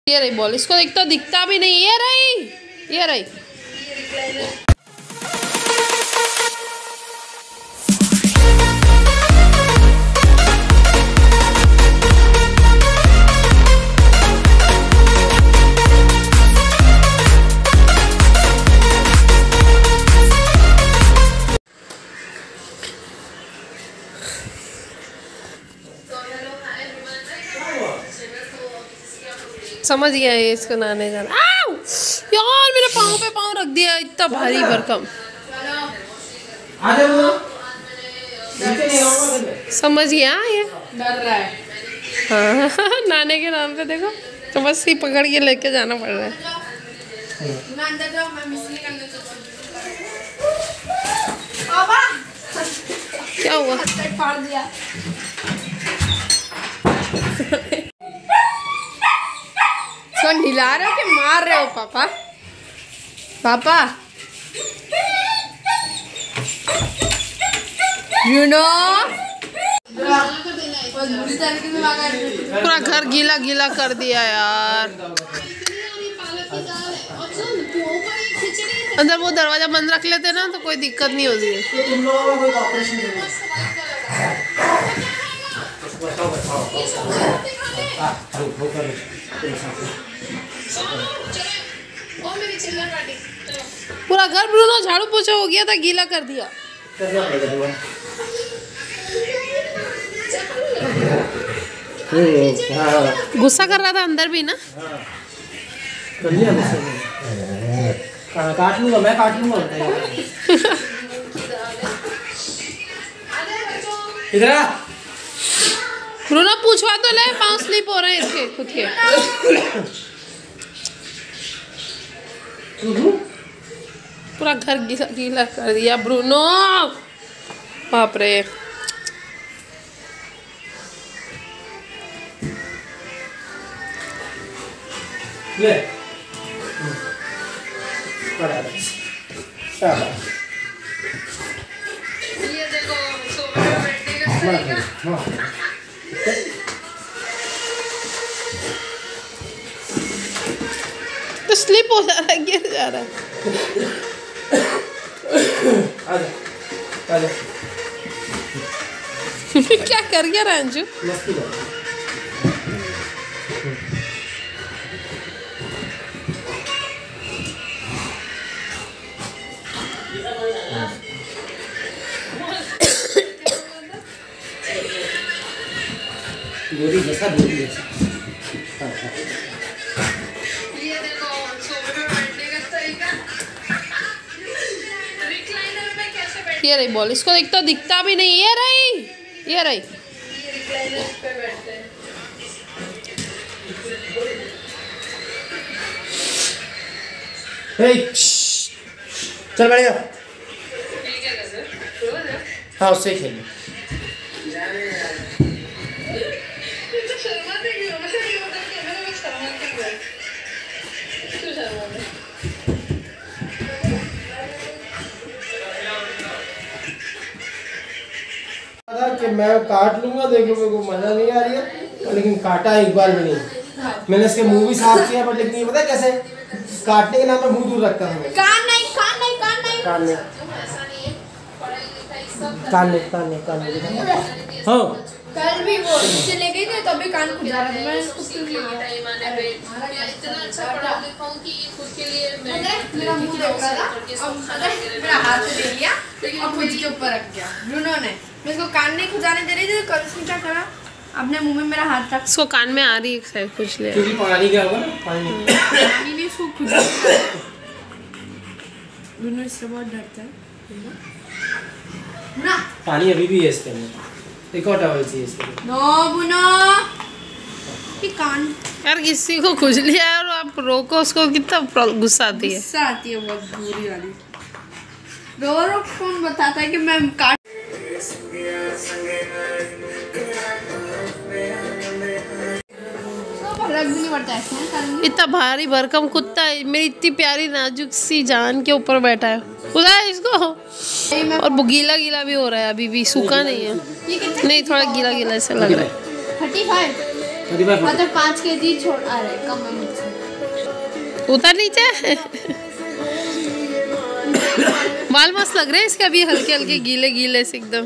ये रही बॉल, इसको एक तो दिखता भी नहीं। ये रही, ये रही। समझ गया है इसको नहाने जाना। यार मेरे पाँव पे पाँव रख दिया, इतना भारी भरकम। समझ गया ये डर रहा है। हाँ नहाने के नाम पे देखो तो बस ही पकड़ के लेके जाना पड़ रहा है। क्या हुआ? फाड़ दिया। कौन हिला रहे हो कि मार रहे हो पापा? पापा पूरा घर गीला गीला कर दिया यार। अंदर वो दरवाजा बंद रख लेते ना तो कोई दिक्कत नहीं होती है। पूरा घर ब्रूनो झाड़ू पोछा हो गया था, गीला कर दिया। गुस्सा कर रहा था अंदर भी ना। काट लूंगा, मैं काट लूंगा। इधर आ ब्रूनो, पूछवा तो ले, पाँव स्लिप हो रहे हैं इसके खुद के। पूरा घर गीला गीला कर दिया ब्रूनो, बाप रे। ले ये देखो तो स्लिप हो जा रहा है, गिर जा रहा है। आजा आजा। क्या कर गया रंजू? मस्ती कर। दूरी जैसा दूरी जैसा। ये देखो सोफे पे बैठने का तरीका। रिक्लाइनर में कैसे बैठे? ये रही बॉल, इसको एक तो दिखता भी नहीं। ये रही, ये रही। रिक्लाइनर पे बैठते हैं। चल बढ़िया। हाँ उससे खेल। कि मैं काट लूंगा, देखो मेरे को मजा नहीं आ रही है, लेकिन काटा एक बार भी नहीं। मैंने इसके मुंह भी साफ किया, पर लेकिन ये पता है कैसे काटने के नाम पे मुंह दूर रखता हूँ। कान नहीं, कान नहीं, कान नहीं, कान नहीं, कान नहीं, कान नहीं, कान नहीं। हाँ कल भी वो चले गए थे तभी कान खुजा रहा था। मैं इसको मेरा मुंह देख रहा था, अब मेरा हाथ ले लिया और खुद के ऊपर रख गया ब्रूनो ने। मैं इसको कान नहीं खुजाने दे रही थी, तो कल उसने क्या करा, अपने मुंह में मेरा हाथ रख। इसको कान में आ रही है शायद कुछ ले। क्योंकि पानी क्या होगा ना, पानी ने इसको खुजा। ब्रूनो इससे बहुत डरता है ना। पानी अभी भी है इसके अंदर। एक और टॉवल चाहिए इसके लिए। नो ब्रूनो, ये कान यार किसी को खुजली है और आप रोको उसको, कितना गुस्सा आती है। गुस्सा आती है बहुत बुरी वाली। रो कौन बताता है कि मैं काट। इतना भारी भरकम कुत्ता है, मेरी इतनी प्यारी नाजुक सी जान के ऊपर बैठा है। खुदा है इसको। और वो गीला गीला भी हो रहा है, अभी भी सूखा नहीं है। नहीं थोड़ा गीला गीला ऐसा लग रहा है। 35 मतलब 5 kg छोड़ आ रहे कम है मुझसे। उतर नीचे। बाल मस्त लग रहे हैं इसके अभी, हल्के हल्के गीले गीले से एकदम।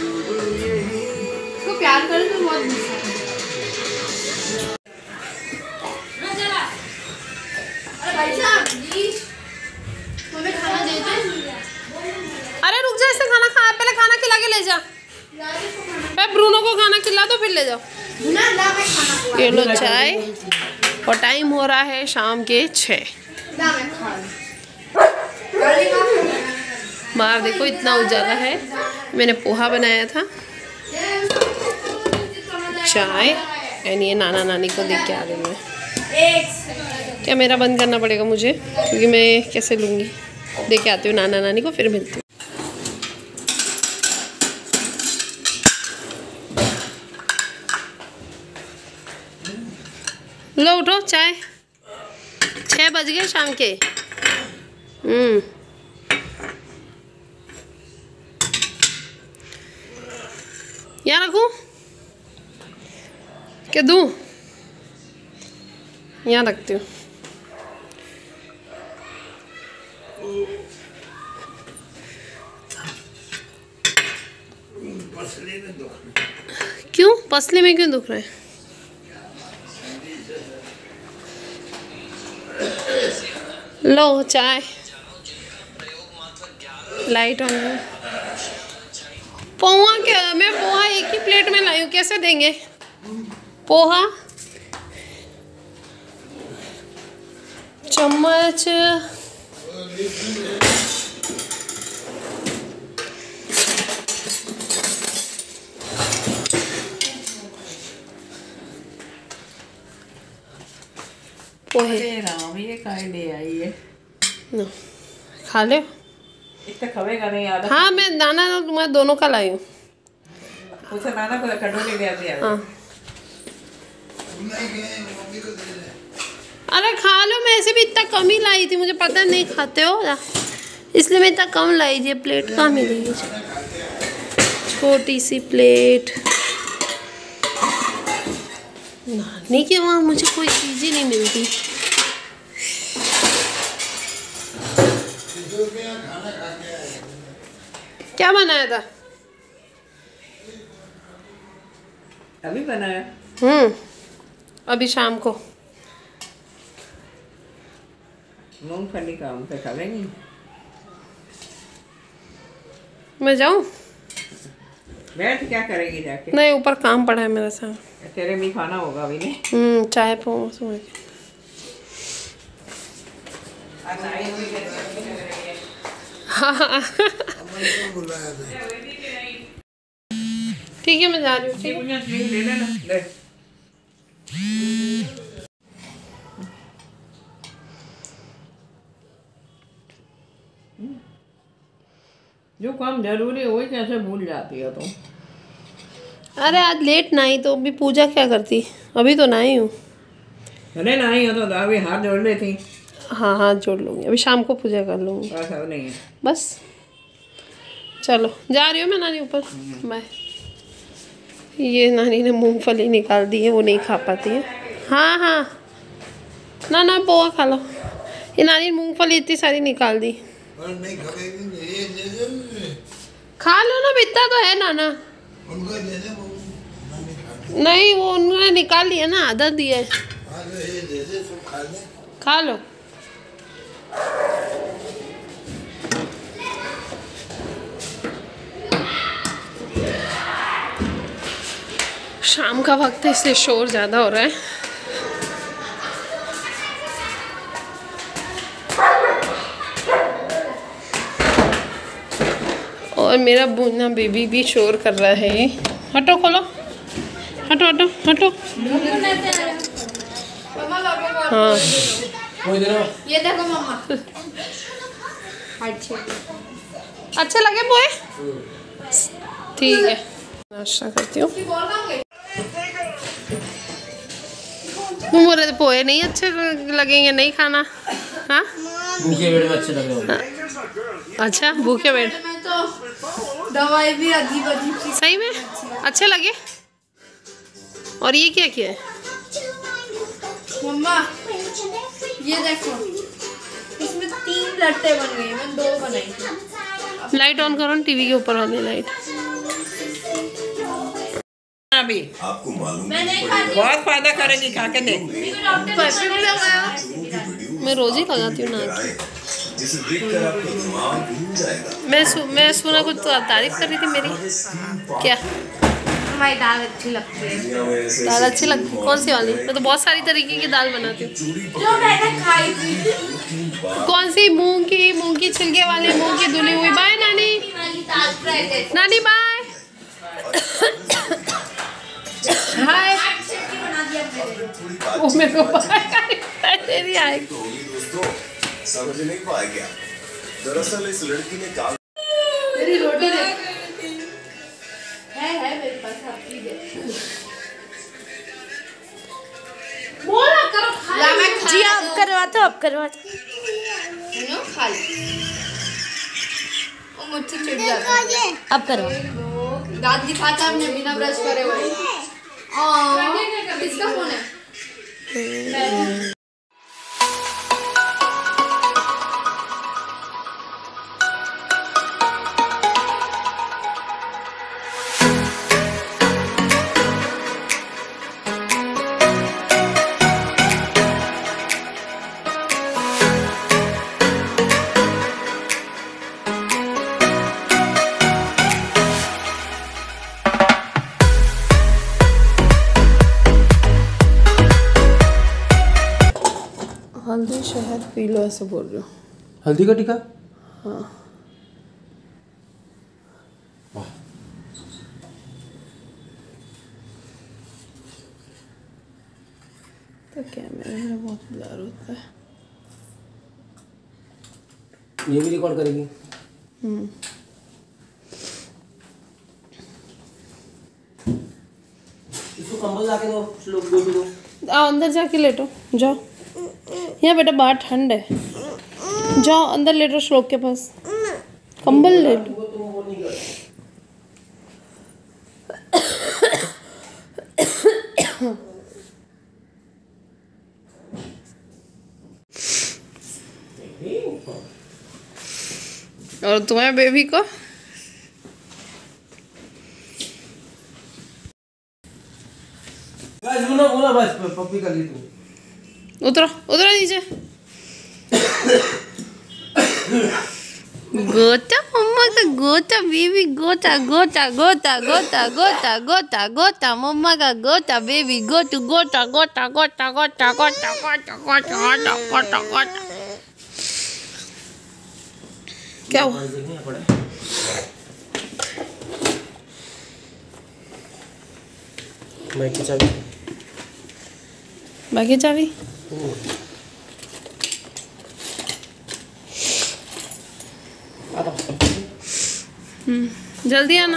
तो प्यार करो तो बहुत गुस्सा। अरे भाई साहब प्लीज मुझे खाना दे दो। अरे रुक जा, इससे खाना खा, पहले खाना खिला के ले जा। पहले ब्रूनो को खाना खिला दो फिर ले जाओ। ये लो चाय, और टाइम हो रहा है शाम के 6। बाहर देखो इतना उजाला है। मैंने पोहा बनाया था, चाय, एंड ये नाना नानी को देख के आ रही हूँ। कैमरा बंद करना पड़ेगा मुझे क्योंकि मैं कैसे लूँगी। देख के आती हूँ नाना नानी को, फिर मिलती हूँ। लो उठो, चाय। 6 बज गए शाम के। यहाँ रखूँ क्या, दूँ? यहाँ रखती हूँ। क्यों पसली में क्यों दुख रहा है? लो चाय, लाइट ऑन है। पोहा क्या, मैं पोहा एक ही प्लेट में लाई हूँ, कैसे देंगे पोहा? चम्मच, पोहे। राम ये काय ले आई है, खा ले। इतना खवेगा नहीं आधा। हाँ मैं नाना मैं दोनों का लाई हूँ। उसे नाना को कटोरी ले आती है। हाँ अरे खा लो, मैं ऐसे भी इतना कम ही लाई थी, मुझे पता नहीं खाते हो इसलिए मैं इतना कम लाई थी। प्लेट कहाँ मिलेगी? छोटी सी प्लेट। नानी के वहाँ मुझे कोई चीज़ ही नहीं मिलती। क्या बनाया था? अभी बनाया। अभी शाम को मूंगफली का हम पे खाएंगे। मैं जाऊँ? बैठ क्या करेगी जाके? नहीं, ऊपर काम पड़ा है मेरा साथ। तेरे भी खाना होगा अभी नहीं? चाय पो ठीक है मैं जा रही हूँ। ठीक है ले लेना, ले। जो काम जरूरी है वही कैसे भूल जाती है तुम? अरे आज लेट ना आई तो अभी पूजा क्या करती? अभी तो ना आई हूँ। अरे ना ही हो तो अभी हाथ जोड़ लेती। हाँ हाथ जोड़ लूँगी, अभी शाम को पूजा कर लूँगी। बस अब नहीं है। बस चलो जा रही हूँ मैं नानी ऊपर। बाय। ये नानी ने मूंगफली निकाल दी है, वो नहीं खा पाती है। हाँ हाँ ना ना पोहा खा लो। ये नानी ने मूंगफली इतनी सारी निकाल दी। नहीं खा लो ना, बिता तो है नाना। उनको दे दे, नहीं वो उन्होंने निकाल लिया ना, आधा दिया है। ये दे दे, सब खा ले। खा लो। शाम का वक्त है इसलिए शोर ज़्यादा हो रहा है। और मेरा बूना बेबी भी शोर कर रहा है। हटो खोलो, हटो हटो हटो। हाँ ये देखो मम्मा। अच्छे लगे पोहे? ठीक है नाश्ता करती हूँ। तुम बोल रहे थे पोहे नहीं अच्छे लगेंगे, नहीं खाना? हाँ भूखे पेट में अच्छे लगे होंगे। अच्छा भूखे पेट में तो दवाई भी अजीब अजीब सी। सही में अच्छे लगे। और ये क्या किया है? मम्मा ये देखो, इसमें 3 लट्टे बन गए, मैं 2 बनाई थी। लाइट ऑन करो ना, टीवी के ऊपर वाली लाइट। अभी आपको मालूम मैं नहीं खाती। बहुत फायदा करेगी, खा के देख। परफ्यूम लगाया। मैं रोज ही लगाती हूँ ना। जिसे देखकर आपका दिमाग घूम जाएगा। मैं सुना कुछ तो तारीफ कर रही थी मेरी। क्या? हमारी दाल अच्छी लगती है। दाल अच्छी लगती है? कौन सी वाली? मैं तो बहुत सारी तरीके की दाल बनाती हूँ। जो मैंने खाई थी। कौन सी? मूंग की छिलके वाली, मूंग की धुली हुई। बाय नानी। नानी बाय। हाय। वो मेरे को तेरी आएगी। दोस्तों समझ नहीं पाया क्या? दरअसल इस लड़की ने कहा मेरी रोटी दे। है मेरे पास, आपकी दे। बोला करो, खा लो। जी आप करवाते हो, खा लो। वो मुझसे चिढ़ जाता है। अब करो। दांत दिखाता हमने बिना ब्रश करे हुए। किसका फोन है? हल्दी शहद पी लो, ऐसे बोल रही हूँ। हल्दी का टीका? हाँ। तो कैमरे में बहुत ब्लर होता है। ये भी रिकॉर्ड करेगी? इसको कंबल लाके दो, श्लोक दो। आओ अंदर जाके लेटो, जाओ। यहाँ बेटा बाहर ठंड है, जाओ अंदर लेटो श्लोक के पास, कंबल लेटो। और तुम्हारे बेबी को बस पप्पी कर ली तू। उतरो नीचे। गोता मम्मा का गोता, बेबी गोता गोता गोता गोता गोता गोता गोता, मम्मा का गोता, बेबी गोटू गोता गोता गोता गोता गोता गोता गोता गोता गोता। क्या हुआ? बाकी चाबी जल्दी आना।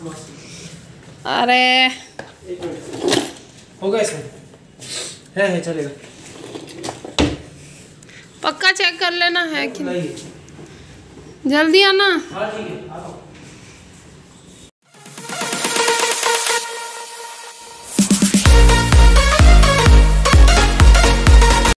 अरे हो गया इसमें? है चलेगा। पक्का चेक कर लेना है कि नहीं। जल्दी आना। हाँ ठीक है, आ जाओ।